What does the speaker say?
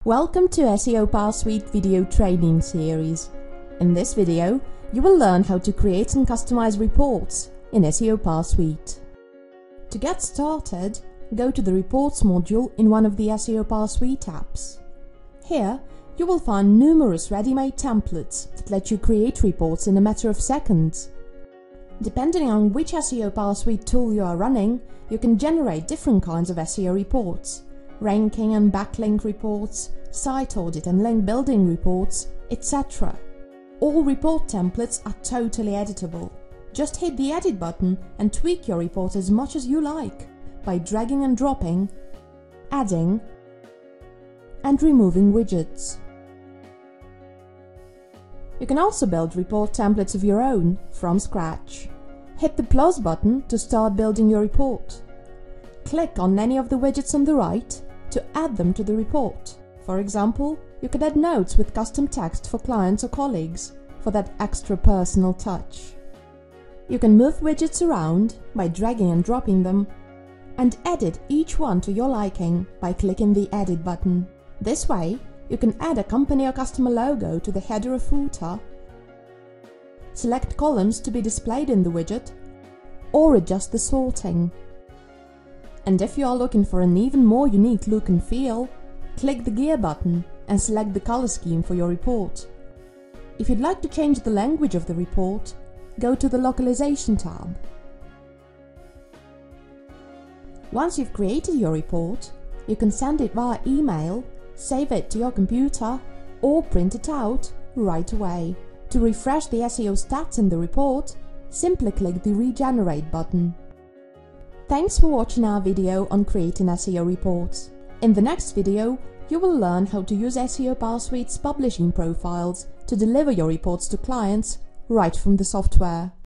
Welcome to SEO PowerSuite video training series. In this video, you will learn how to create and customize reports in SEO PowerSuite. To get started, go to the Reports module in one of the SEO PowerSuite apps. Here, you will find numerous ready-made templates that let you create reports in a matter of seconds. Depending on which SEO PowerSuite tool you are running, you can generate different kinds of SEO reports. Ranking and backlink reports, site audit and link building reports, etc. All report templates are totally editable. Just hit the edit button and tweak your report as much as you like by dragging and dropping, adding and removing widgets. You can also build report templates of your own from scratch. Hit the plus button to start building your report. Click on any of the widgets on the right to add them to the report. For example, you could add notes with custom text for clients or colleagues for that extra personal touch. You can move widgets around by dragging and dropping them and edit each one to your liking by clicking the edit button. This way, you can add a company or customer logo to the header or footer, select columns to be displayed in the widget, or adjust the sorting. And if you are looking for an even more unique look and feel, click the gear button and select the color scheme for your report. If you'd like to change the language of the report, go to the Localization tab. Once you've created your report, you can send it via email, save it to your computer, or print it out right away. To refresh the SEO stats in the report, simply click the Regenerate button. Thanks for watching our video on creating SEO reports. In the next video, you will learn how to use SEO PowerSuite's publishing profiles to deliver your reports to clients right from the software.